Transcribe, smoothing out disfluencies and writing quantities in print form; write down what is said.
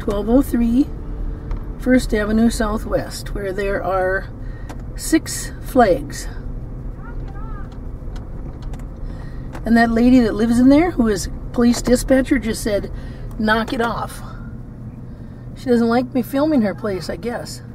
1203 First Avenue Southwest, where there are 6 flags. And that lady that lives in there, who is police dispatcher, just said, knock it off. She doesn't like me filming her place, I guess.